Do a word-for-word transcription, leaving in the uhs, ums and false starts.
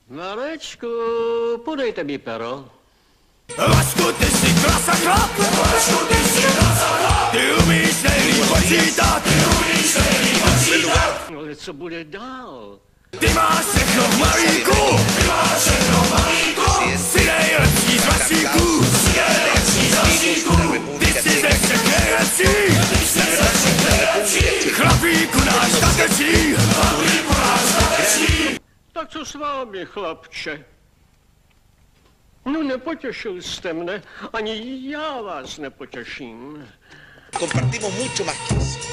Marečku, podejte mi pero. Vašku, ty jsi klasa chlap! Vašku, ty jsi klasa chlap! Ty umíš nejlíp počítat! Ty umíš nejlíp počítat! Ale co bude dál? Ty máš všechno v malíku! Ty máš všechno v malíku! Jsi nejlepší z vašíků! Jsi nejlepší z vašíků! Ty jsi ze všech nejlepší! Ty jsi ze všech nejlepší! Chlapíku náš statečí! Chlapíku náš statečí! Tak co s vámi, chlapče? No nepotěšil jste mne, ani já vás nepotěším. Compartimos mucho más que eso.